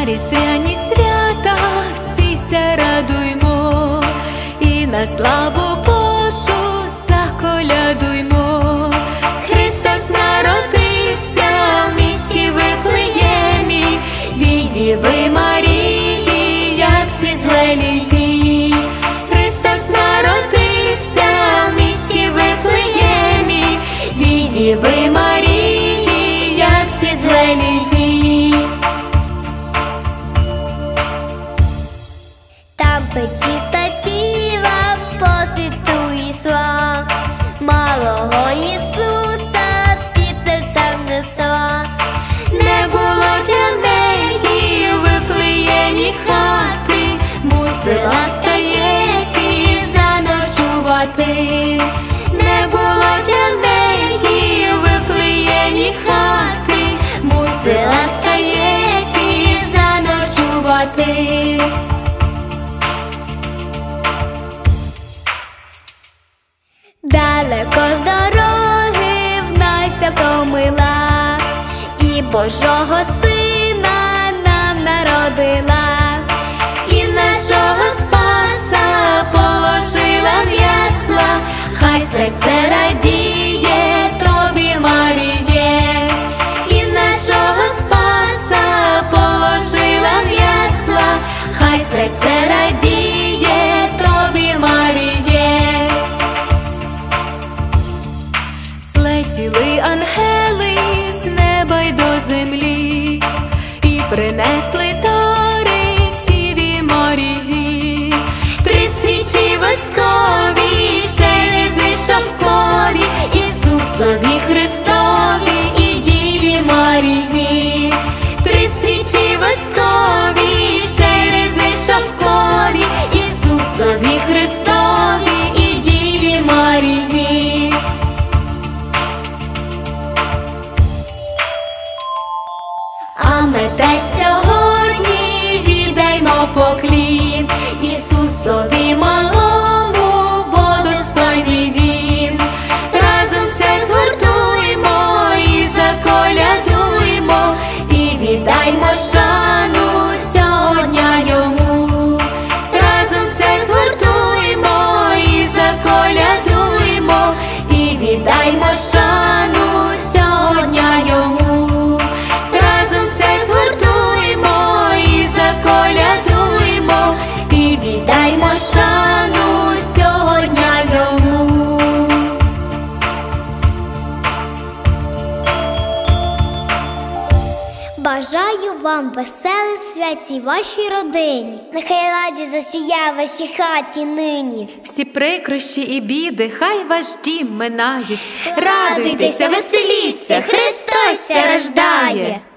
різдвяні свята всіся радуймо, і на славу Божу заколядуймо. Христос народився в місті Вифлеємі, від Діви Марії, як цвіт лілії. Христос народився в місті Вифлеємі, від Діви Марії, як цвіт лілії. Там печіста тіла по світу йшла, малого Ісуса під серцем несла. Не було для неї в Вифлеємі хати, мусила стаєсі заночувати. Не було для неї в Вифлеємі хати, мусила стаєсі заночувати. Далеко з дороги внася втомила, і Божого Сина нам народила. І нашого Спаса положила в ясла, хай серце радіє тобі, Маріє. І нашого Спаса положила в ясла, хай серце радіє тобі, Маріє. Злетіли ангели з неба й до землі, і принесли дари Діві Марії. 3 свічі воскові, черези шовкові, Ісусові Христові і Діві Марії. 3 свічі воскові, черези шовкові, Ісусові Христові і Діві Марії. А ми теж сьогодні віддаймо поклін Ісусові малому, бо достойний Він. Разом все згуртуймо і заколядуймо, і віддаймо шану цього дня Йому. Разом все згуртуймо і заколядуймо, і віддаймо шану цього дня Йому. Разом все згуртуймо і заколядуймо, і віддаймо шану цього дня Йому. Бажаю вам веселих свят цій вашій родині. Нехай радість засіяє в вашій хаті нині. Всі прикрощі і біди хай ваш дім минають. Радуйтеся, веселіться, Христос ся рождає.